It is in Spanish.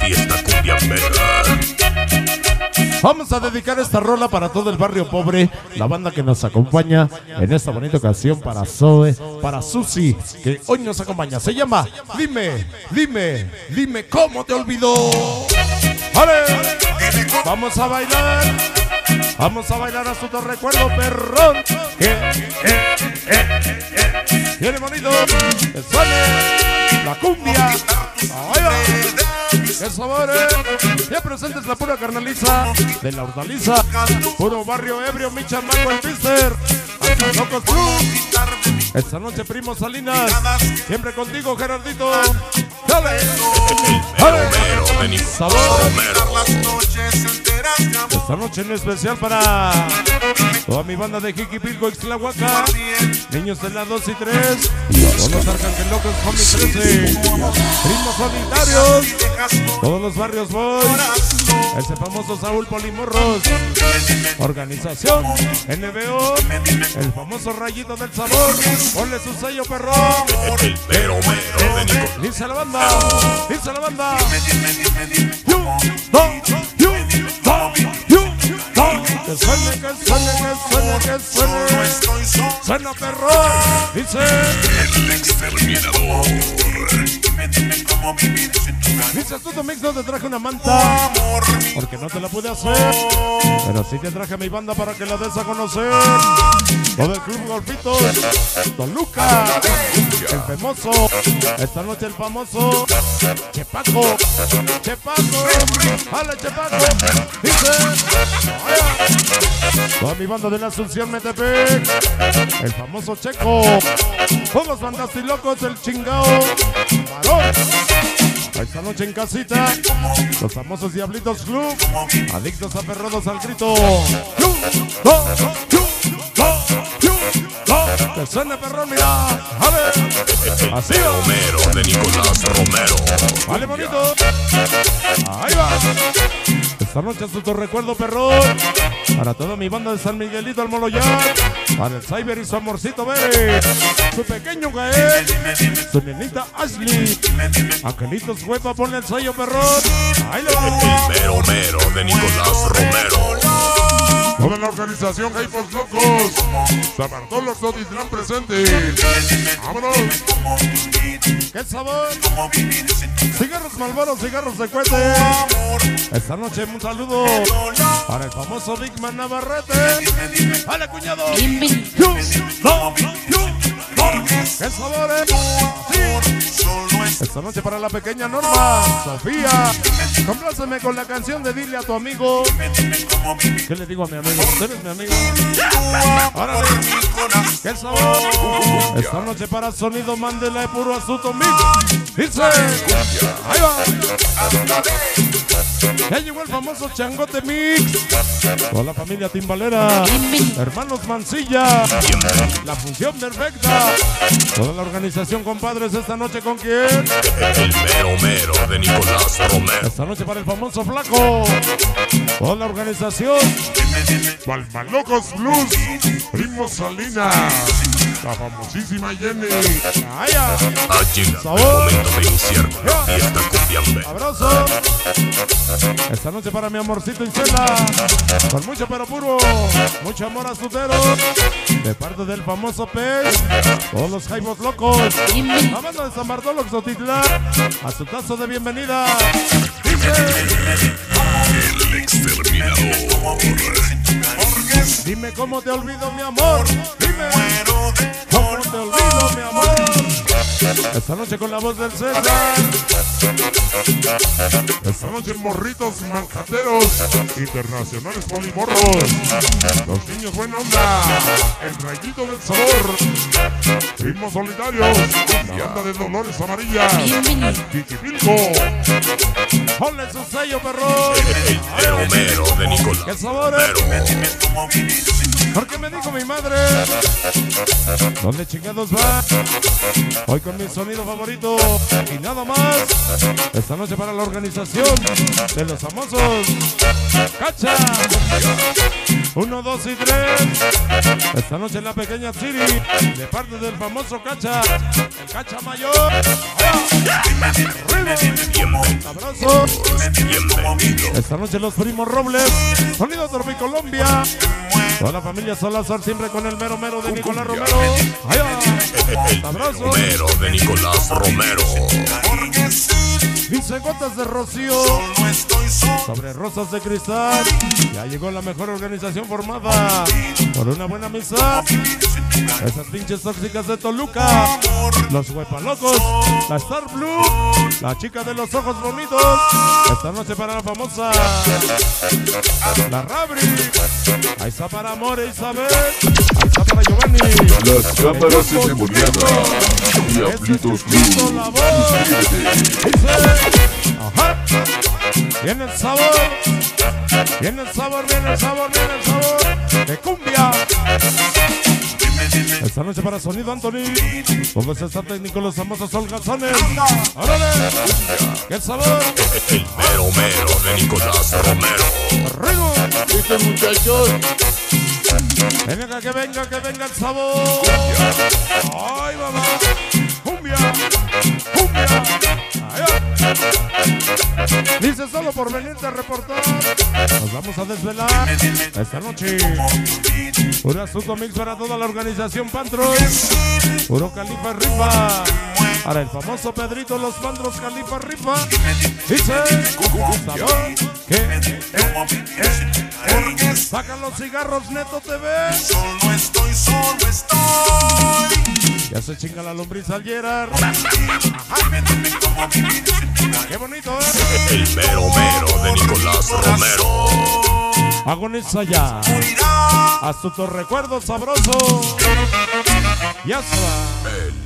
y esta cumbia perra. Vamos a dedicar esta rola para todo el barrio pobre, la banda que nos acompaña en esta bonita ocasión, para Zoe, para Susi, que hoy nos acompaña. Se llama Dime cómo te olvidó. ¡Vale! Vamos a bailar a su recuerdo, perrón. Viene bonito, que suene la cumbia. Ahí va. ¡Qué sabores! Ya presentes la pura carnaliza de la hortaliza. Puro barrio ebrio, mi chamaco el mister. Hasta Locos Club. Esta noche, Primo Salinas. Siempre contigo, Gerardito. ¡Dale! ¡Dale! ¡Sabor! Esta noche en especial para toda mi banda de Jiquipilco, Ixtlahuaca, niños de la 2 y 3, todos los arcangelocos, Homie 13, primos solitarios, todos los barrios boys, ese famoso Saúl Polimorros, organización NBO, el famoso Rayito del Sabor, ponle su sello, perrón. El mero de Nicolás. Dice la banda, dice la banda. Que suene. Suena, perrón. Dice El exterminador. Dice Tuto Mix, no te traje una manta porque no te la pude hacer, pero sí te traje mi banda para que la des a conocer. Todo el Club Golfitos, Don Luca, el famoso, esta noche el famoso Chepaco, ¡hala Chepaco! Dice, toda mi banda de la Asunción Metepec, el famoso Checo, todos los bandastilocos, el chingao, varón. Esta noche en casita, los famosos Diablitos Club, adictos aferrados al grito. Que suene, perrón, mira. ¡Vale! Así va. Romero de Nicolás Romero. ¡Vale, bonito! Ahí va. Esta noche es tu recuerdo, perrón. Para toda mi banda de San Miguelito al Moloyán. Para el Cyber y su amorcito Bere. Su pequeño Gael. Su nenita Ashley. Angelitos Huepa, ponle el sello, perrón. Ahí lo va. El mero de Nicolás Romero. Toda la organización Jaipos Locos, San Bartolo Xotitlán presente. ¡Vámonos! ¡Qué sabor! Cigarros Malboro, cigarros de cohete. Esta noche un saludo para el famoso Big Man Navarrete. ¡Vale, cuñado! ¡Qué sabor! Esta noche para la pequeña Norma, Sofía. Compláceme con la canción de Dile a tu amigo. ¿Qué le digo a mi amigo? ¿Usted es mi amigo? ¡Órale! ¡Qué sabor! Esta noche para Sonido Mandela de puro asunto mix. Dice, ahí va. Ya llegó el famoso Changote Mix. Toda la familia timbalera, hermanos Mancilla, la función perfecta. Toda la organización, compadres, esta noche ¿con quién? El mero de Nicolás Romero. Esta noche para el famoso Flaco. Toda la organización, Palmalocos Blues, Primo Salinas, la famosísima Jenny. ¡Vaya! Ha llegado Sabor. el momento de iniciar la fiesta cumbia perra. ¡Abrazo! Esta noche para mi amorcito Isela, con mucho pero puro, mucho amor azutero, de parte del famoso Pez, todos los Jaibos Locos, la banda de San Bartolo Xotitlán, a su tazo de bienvenida. Dice, El exterminador. dime cómo te olvido, mi amor. Dime cómo te olvido, mi amor. Esta noche con la voz del César. Esta noche Morritos Manjateros, Internacionales Polimorros, los niños buena onda, el Rayito del Sabor, Primos Solitarios, la banda de Dolores Amarilla, Jiquipilco. Ponle su sello, perrón. El mero de Nicolás ¡Qué sabor! Romero. Porque me dijo mi madre, ¿dónde chingados va? Hoy con mi sonido favorito y nada más. Esta noche para la organización de los famosos Cacha. 1, 2 y 3. Esta noche en la pequeña City, de parte del famoso Cacha, el Cacha Mayor. Abrazo. Esta noche los primos Robles, sonido Tropicolombia. Toda la familia Salazar siempre con el mero mero de Nicolás Romero. Abrazo. Mero de Nicolás Romero. Dice gotas de rocío sobre rosas de cristal. Ya llegó la mejor organización formada por una buena amistad. Esas pinches tóxicas de Toluca, los huepalocos, la Star Blue, la chica de los ojos bonitos. Esta noche para la famosa la Rabri. Ahí está para Amore Isabel. Ahí está para Giovanni. Las cámaras endemoniadas. Diablitos Blue. La voz. Dice, ajá. Viene el sabor. Viene el sabor, viene el sabor, viene el sabor de cumbia. Esta noche para Sonido Anthony. Póngase esta técnico los famosos holgazanes. ¡Órale! ¡Qué sabor! El mero mero de Nicolás Romero. ¡Rigo! ¿Viste, muchachos? Venga, que venga el sabor. ¡Ay, mamá! ¡Cumbia! ¡Cumbia! ¡Allá! Dice solo por venirte a reportar. Nos vamos a desvelar esta noche. Un asunto mix para toda la organización Pantros. Puro Califa Rifa. Para el famoso Pedrito, los Pantros Califa Rifa. Dice, sabor que sacan los cigarros Neto TV. Solo estoy. Ya se chinga la lombriz al Gerard. Qué bonito, ¿eh? El mero mero de Nicolás Romero. Agoniza ya. Haz tu recuerdo sabroso. Ya se va. El